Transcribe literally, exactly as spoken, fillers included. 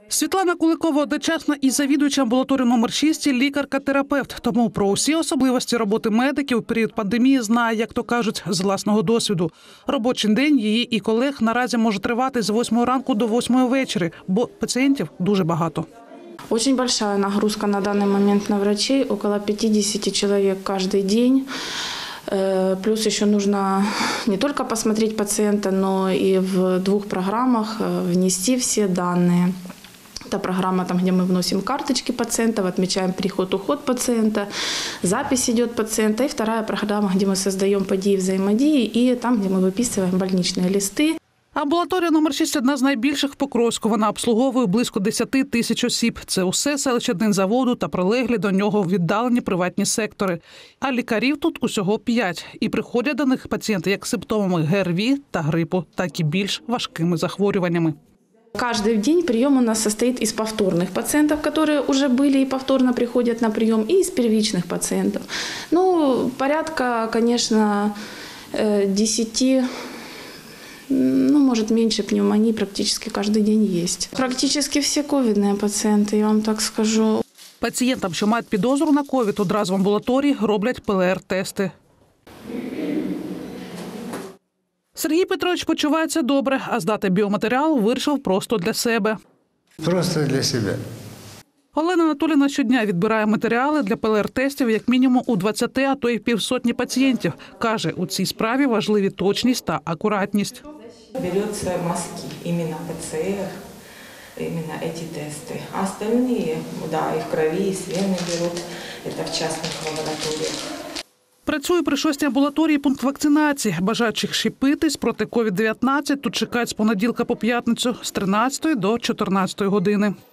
Світлана Куликова одночасно і завідуюча амбулаторії номер шість, і лікарка-терапевт. Тому про усі особливості роботи медиків у період пандемії знає, як то кажуть, з власного досвіду. Робочий день її і колег наразі може тривати з восьмої ранку до восьмої вечора, бо пацієнтів дуже багато. Очень большая нагрузка на данный момент на врачей, около пятидесяти человек каждый день. Плюс еще нужно не только посмотреть пациента, но и в двух программах внести все данные. Это программа, там, где мы вносим карточки пациентов, отмечаем приход-уход пациента, запись идет пациента. И вторая программа, где мы создаем події взаимодії, и там, где мы выписываем больничные листы. Амбулаторія номер шість – одна з найбільших в Покровську. Вона обслуговує близько десяти тисяч осіб. Це усе селище Днизаводу та прилеглі до нього віддалені приватні сектори. А лікарів тут усього п'ять. І приходять до них пацієнти як з симптомами ГРВІ та грипу, так і більш важкими захворюваннями. Каждый день прием у нас состоит из повторных пациентов, которые уже были и повторно приходят на прием, и из первичных пациентов. Ну, порядка, конечно, десяти, ну, может, меньше пневмонии практически каждый день есть. Практически все ковидные пациенты, я вам так скажу. Пацієнтам, що мають підозру на ковід, одразу в амбулаторії роблять ПЛР-тести. Сергій Петрович почувається добре, а здати біоматеріал вирішив просто для себе. Просто для себе. Олена Анатоліївна щодня відбирає матеріали для ПЛР-тестів як мінімум у двадцяти, а то й півсотні пацієнтів. Каже, у цій справі важливі точність та акуратність. Беруться мазки, іменно ПЦР, іменно ці тести. А остальні, да, і в крові, і з вени беруть, це в частних лабораторіях. Працює при шостій амбулаторії пункт вакцинації. Бажаючих щепитись проти ковід дев'ятнадцять тут чекають з понеділка по п'ятницю з тринадцятої до чотирнадцятої години.